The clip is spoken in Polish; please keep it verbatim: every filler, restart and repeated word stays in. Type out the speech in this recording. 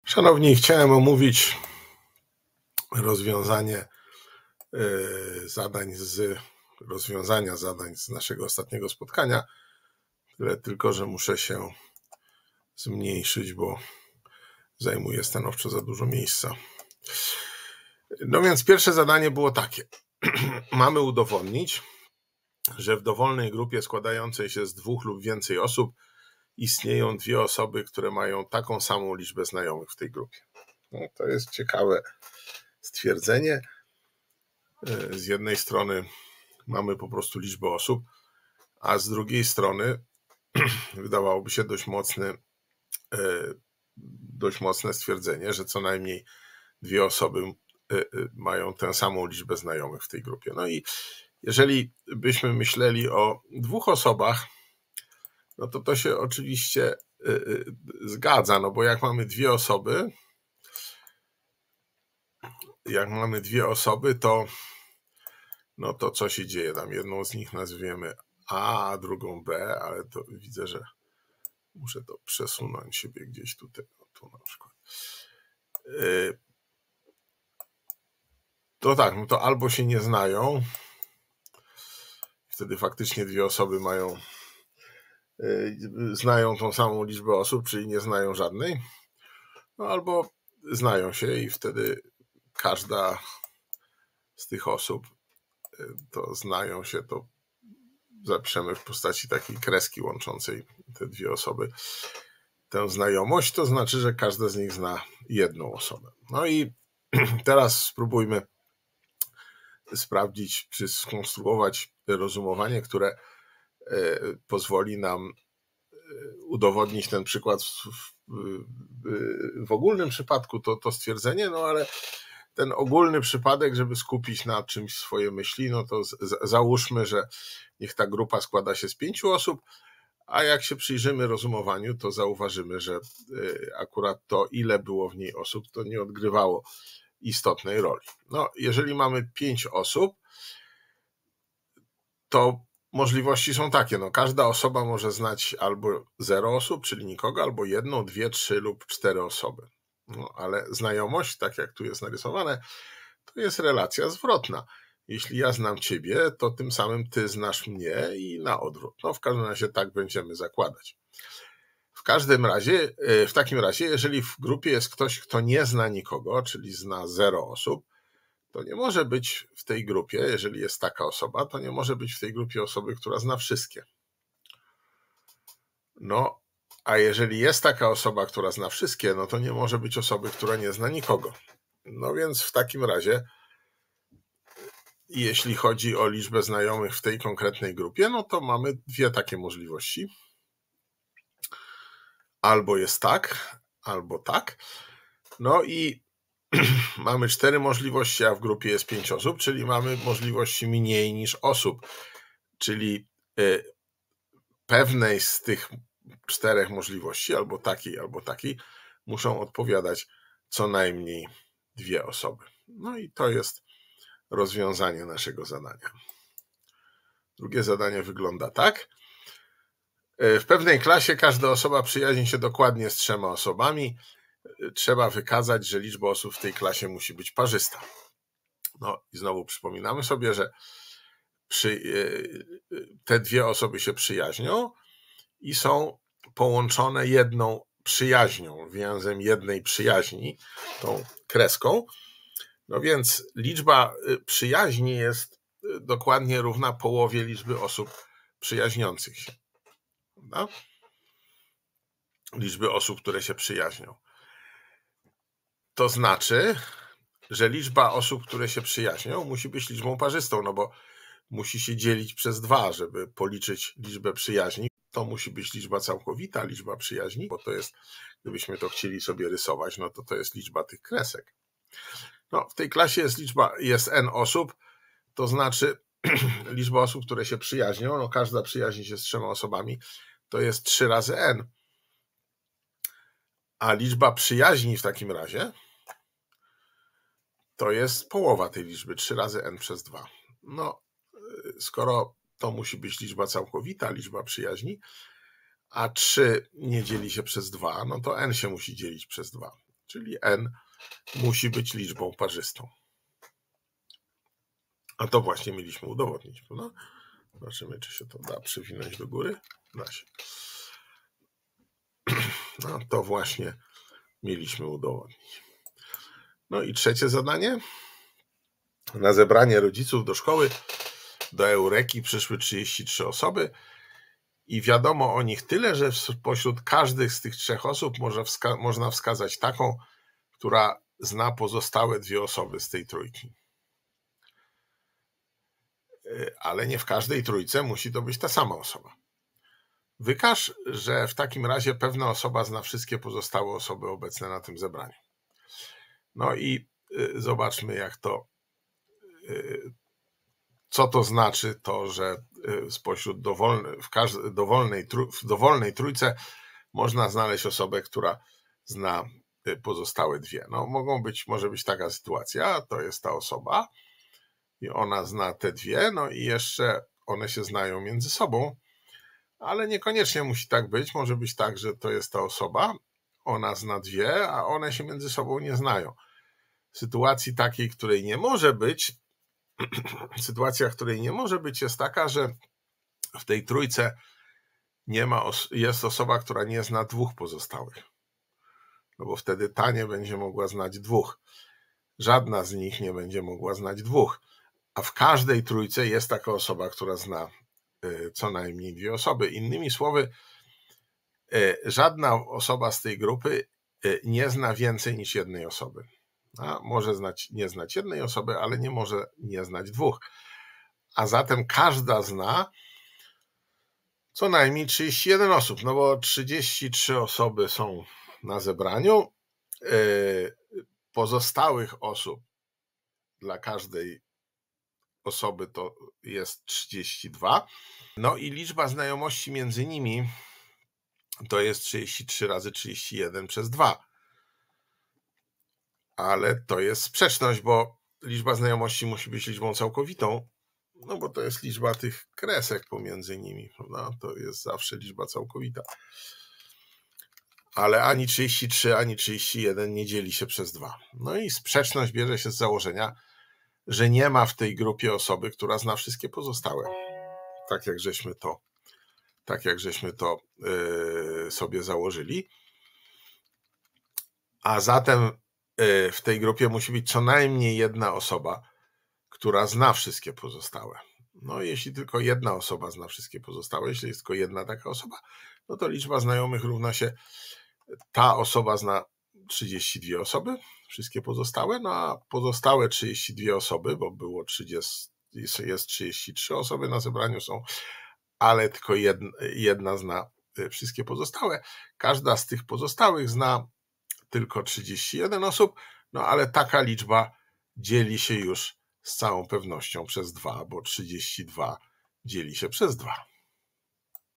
Szanowni, chciałem omówić rozwiązanie y, zadań z rozwiązania zadań z naszego ostatniego spotkania. Tyle tylko, że muszę się zmniejszyć, bo zajmuje stanowczo za dużo miejsca. No więc pierwsze zadanie było takie. Mamy udowodnić, że w dowolnej grupie składającej się z dwóch lub więcej osób istnieją dwie osoby, które mają taką samą liczbę znajomych w tej grupie. No, to jest ciekawe stwierdzenie. Z jednej strony mamy po prostu liczbę osób, a z drugiej strony wydawałoby się dość mocne, dość mocne stwierdzenie, że co najmniej dwie osoby mają tę samą liczbę znajomych w tej grupie. No i jeżeli byśmy myśleli o dwóch osobach, no to to się oczywiście zgadza, no bo jak mamy dwie osoby, jak mamy dwie osoby, to no to co się dzieje? Tam jedną z nich nazwiemy A, a drugą B, ale to widzę, że muszę to przesunąć siebie gdzieś tutaj, no tu na przykład. To tak, no to albo się nie znają, wtedy faktycznie dwie osoby mają, znają tą samą liczbę osób, czyli nie znają żadnej, no albo znają się i wtedy każda z tych osób to znają się, to zapiszemy w postaci takiej kreski łączącej te dwie osoby tę znajomość, to znaczy, że każda z nich zna jedną osobę. No i teraz spróbujmy sprawdzić, czy skonstruować rozumowanie, które pozwoli nam udowodnić ten przykład w, w, w ogólnym przypadku, to, to stwierdzenie, no ale ten ogólny przypadek, żeby skupić na czymś swoje myśli, no to z, załóżmy, że niech ta grupa składa się z pięciu osób, a jak się przyjrzymy rozumowaniu, to zauważymy, że akurat to, ile było w niej osób, to nie odgrywało istotnej roli. No, jeżeli mamy pięć osób, to możliwości są takie, no każda osoba może znać albo zero osób, czyli nikogo, albo jedną, dwie, trzy lub cztery osoby. No, ale znajomość, tak jak tu jest narysowane, to jest relacja zwrotna. Jeśli ja znam ciebie, to tym samym ty znasz mnie i na odwrót. No w każdym razie tak będziemy zakładać. W każdym razie, w takim razie, jeżeli w grupie jest ktoś, kto nie zna nikogo, czyli zna zero osób, to nie może być w tej grupie, jeżeli jest taka osoba, to nie może być w tej grupie osoby, która zna wszystkie. No, a jeżeli jest taka osoba, która zna wszystkie, no to nie może być osoby, która nie zna nikogo. No więc w takim razie, jeśli chodzi o liczbę znajomych w tej konkretnej grupie, no to mamy dwie takie możliwości. Albo jest tak, albo tak. No i mamy cztery możliwości, a w grupie jest pięć osób, czyli mamy możliwości mniej niż osób. Czyli pewnej z tych czterech możliwości, albo takiej, albo takiej, muszą odpowiadać co najmniej dwie osoby. No i to jest rozwiązanie naszego zadania. Drugie zadanie wygląda tak. W pewnej klasie każda osoba przyjaźni się dokładnie z trzema osobami. Trzeba wykazać, że liczba osób w tej klasie musi być parzysta. No i znowu przypominamy sobie, że przy, te dwie osoby się przyjaźnią i są połączone jedną przyjaźnią, więzem jednej przyjaźni, tą kreską. No więc liczba przyjaźni jest dokładnie równa połowie liczby osób przyjaźniących się. Prawda? Liczby osób, które się przyjaźnią. To znaczy, że liczba osób, które się przyjaźnią, musi być liczbą parzystą, no bo musi się dzielić przez dwa, żeby policzyć liczbę przyjaźni. To musi być liczba całkowita, liczba przyjaźni, bo to jest, gdybyśmy to chcieli sobie rysować, no to to jest liczba tych kresek. No, w tej klasie jest liczba, jest n osób, to znaczy liczba osób, które się przyjaźnią, no każda przyjaźni się z trzema osobami, to jest trzy razy n. A liczba przyjaźni w takim razie to jest połowa tej liczby, trzy razy n przez dwa. No, skoro to musi być liczba całkowita, liczba przyjaźni, a trzy nie dzieli się przez dwa, no to n się musi dzielić przez dwa. czyli n musi być liczbą parzystą. A to właśnie mieliśmy udowodnić, prawda? Zobaczymy, czy się to da przewinąć do góry. Da się. No to właśnie mieliśmy udowodnić. No i trzecie zadanie. Na zebranie rodziców do szkoły, do Eureki przyszły trzydzieści trzy osoby i wiadomo o nich tyle, że spośród każdych z tych trzech osób może wska- można wskazać taką, która zna pozostałe dwie osoby z tej trójki. Ale nie w każdej trójce musi to być ta sama osoba. Wykaż, że w takim razie pewna osoba zna wszystkie pozostałe osoby obecne na tym zebraniu. No i zobaczmy, jak to, co to znaczy to, że spośród dowolnej, w, każdej, dowolnej, w dowolnej trójce można znaleźć osobę, która zna pozostałe dwie. No, mogą być, może być taka sytuacja, to jest ta osoba i ona zna te dwie, no i jeszcze one się znają między sobą, ale niekoniecznie musi tak być. Może być tak, że to jest ta osoba, ona zna dwie, a one się między sobą nie znają. Sytuacji takiej, której nie może być, sytuacja, której nie może być, jest taka, że w tej trójce nie ma, jest osoba, która nie zna dwóch pozostałych. No bo wtedy ta nie będzie mogła znać dwóch. Żadna z nich nie będzie mogła znać dwóch. A w każdej trójce jest taka osoba, która zna co najmniej dwie osoby. Innymi słowy, żadna osoba z tej grupy nie zna więcej niż jednej osoby. A może znać, nie znać jednej osoby, ale nie może nie znać dwóch. A zatem każda zna co najmniej trzydzieści jeden osób, no bo trzydzieści trzy osoby są na zebraniu. Pozostałych osób dla każdej osoby to jest trzydzieści dwa. No i liczba znajomości między nimi to jest trzydzieści trzy razy trzydzieści jeden przez dwa. Ale to jest sprzeczność, bo liczba znajomości musi być liczbą całkowitą, no bo to jest liczba tych kresek pomiędzy nimi, prawda? To jest zawsze liczba całkowita. Ale ani trzydzieści trzy, ani trzydzieści jeden nie dzieli się przez dwa. No i sprzeczność bierze się z założenia, że nie ma w tej grupie osoby, która zna wszystkie pozostałe. Tak jak żeśmy to, tak jak żeśmy to yy, sobie założyli. A zatem yy, w tej grupie musi być co najmniej jedna osoba, która zna wszystkie pozostałe. No jeśli tylko jedna osoba zna wszystkie pozostałe, jeśli jest tylko jedna taka osoba, no to liczba znajomych równa się, ta osoba zna trzydzieści dwie osoby, wszystkie pozostałe, no a pozostałe trzydzieści dwie osoby, bo było trzydzieści, jest trzydzieści trzy osoby na zebraniu są, ale tylko jedna, jedna zna wszystkie pozostałe. Każda z tych pozostałych zna tylko trzydzieści jeden osób, no ale taka liczba dzieli się już z całą pewnością przez dwa, bo trzydzieści dwa dzieli się przez dwa.